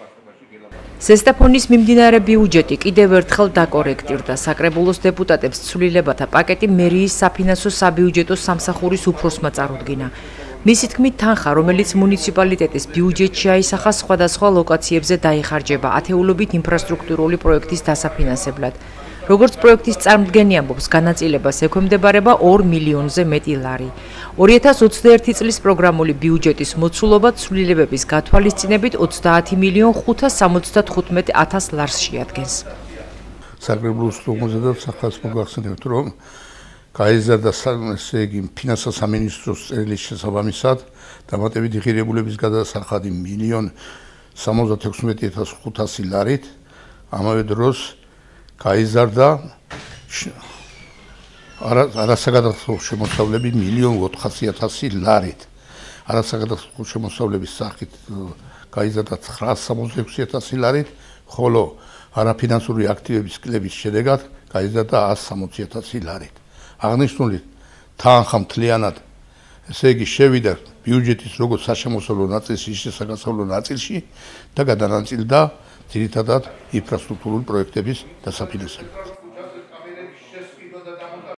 ზესტაფონის მიმდინარე ბიუჯეტი კიდევ ერთხელ დაკორექტირდა. საკრებულოს დეპუტატებს ცვლილებათა პაკეტი მერიის საფინანსო საბიუჯეტო სამსახურის უფროსმა წარუდგინა. მისი თქმით, თანხა, რომელიც მუნიციპალიტეტის ბიუჯეტში აისახა, სხვადასხვა ლოკაციებზე დაიხარჯება ათეულობით ინფრასტრუქტურული პროექტის დასაფინანსებლად. როგორც პროექტის წარმომდგენი ამბობს, განაწილებას ექვემდებარება 2 მილიონზე მეტი ლარი. 2021 წლის პროგრამული ბიუჯეტის მოცულობა ცვლილებების გათვალისწინებით 30.575.000 ლარს შეადგენს. საკრებულოს ლოგოზედაც ახალს მოგახსენებთ, რომ გაიზარდა ესე იგი ფინანსთა სამინისტროს წერილის შესაბამისად დამატებითი ღირებულების გადასახადი 1,76,500 ლარით, ამავე დროს გაიზარდა არასაგადასახადო შემოსავლები 1,400,000 ლარით. არასაგადასახადო შემოსავლების სახით გაიზარდა 966,000 ლარით, ხოლო არაფინანსური აქტივების კლების შედეგად გაიზარდა 160,000 ლარით. აღნიშნული თანხა მთლიანად, ესე იგი შევიდა ბიუჯეტის როგორც საშემოსავლო ნაწილში, ისე საგასავლო ნაწილში და გადანაწილდა ძირითადად ინფრასტრუქტურული პროექტების დასაფინანსებლად.